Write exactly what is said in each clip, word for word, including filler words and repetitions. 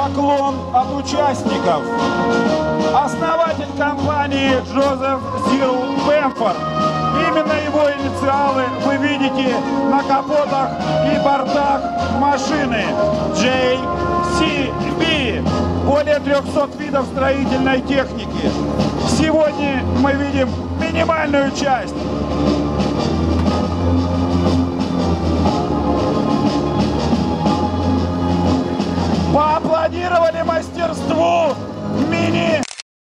поклон от участников. Основатель компании Джозеф Зирл Бэмфорд. Именно его инициалы вы видите на капотах и бортах машины джей си би. Более трёхсот видов строительной техники. Сегодня мы видим минимальную часть. Поаплодировали мастерству мини.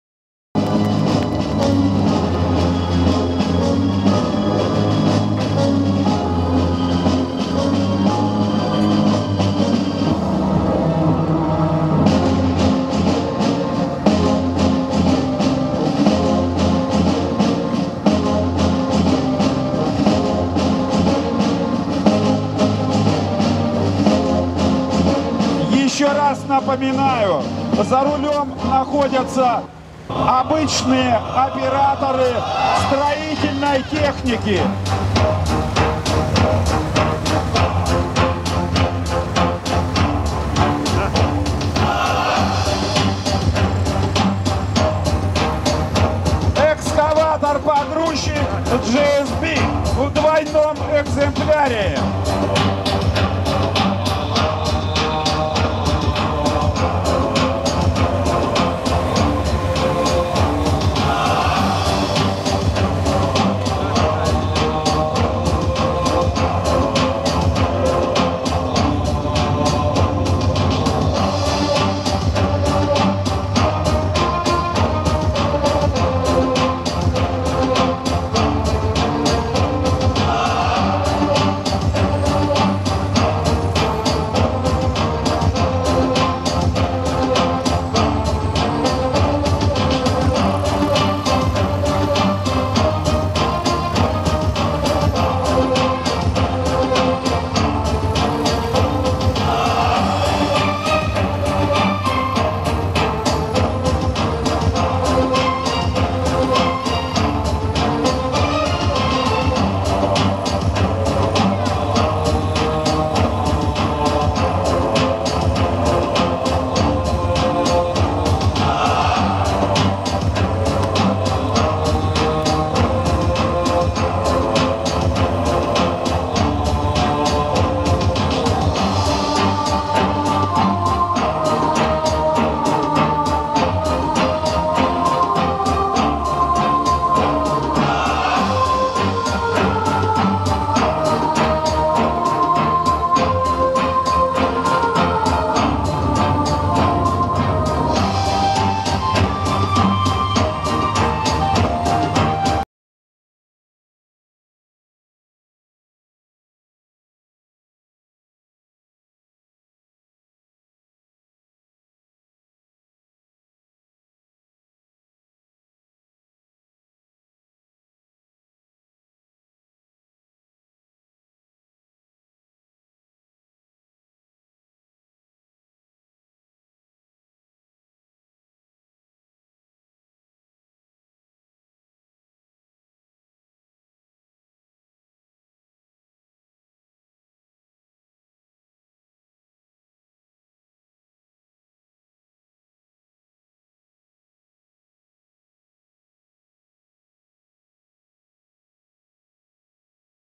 Еще раз напоминаю, за рулем находятся обычные операторы строительной техники. Экскаватор-погрузчик джей эс би в двойном экземпляре.